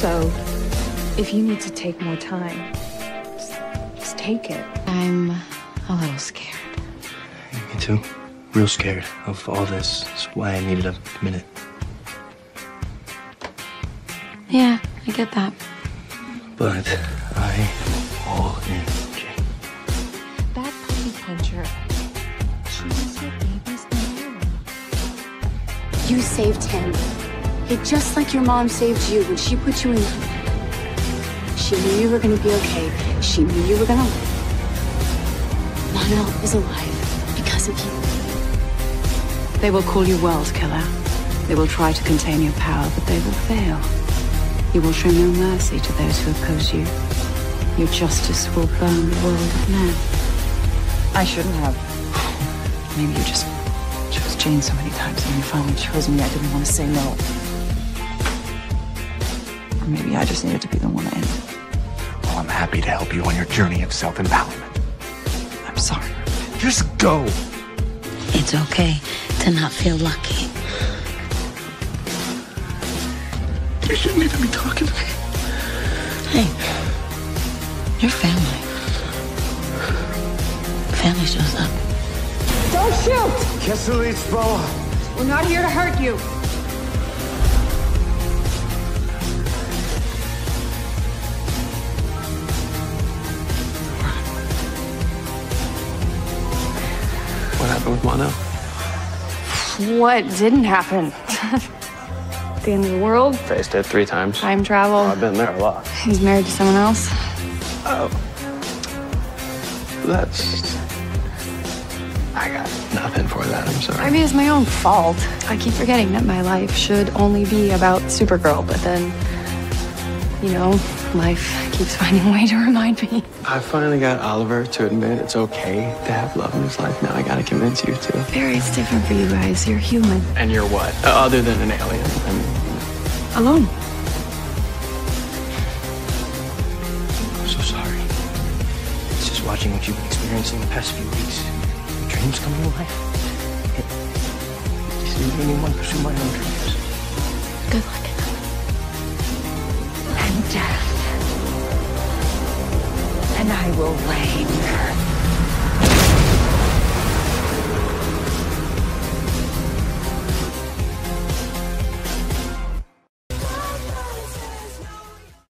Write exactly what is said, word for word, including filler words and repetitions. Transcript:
Also, if you need to take more time, just, just take it. I'm a little scared. Me too. Real scared of all this. That's why I needed a minute. Yeah, I get that. But I am all in, Jane. That puppy puncher, she was your baby's mom. You saved him. It just like your mom saved you when she put you in. She knew you were gonna be okay. She knew you were gonna live. Mon-El is alive because of you. They will call you World Killer. They will try to contain your power, but they will fail. You will show no mercy to those who oppose you. Your justice will burn the world of men. I shouldn't have. Maybe you just chose Jane so many times, and when you finally chose me, I didn't want to say no. Or maybe I just needed to be the one in. Well, I'm happy to help you on your journey of self-empowerment. I'm sorry. Just go. It's okay to not feel lucky. You shouldn't even be talking to me. Hey, you're family. Family shows up. Don't shoot! Kiss the leads, Boa. We're not here to hurt you. What happened with Mon-El? What didn't happen? The end of the world? Faced it three times. Time travel? Oh, I've been there a lot. He's married to someone else? Oh. That's... I got nothing for that, I'm sorry. Maybe it's my own fault. I keep forgetting that my life should only be about Supergirl, but then, you know, life keeps finding a way to remind me. I finally got Oliver to admit it's okay to have love in his life. Now I gotta convince you to. Barry, it's different for you guys. You're human. And you're what? Uh, other than an alien. I mean, Alone. I'm so sorry. It's just watching what you've been experiencing the past few weeks. Your dreams coming to life. It just made me want to pursue my own dreams. Good luck. And death. And I will reign.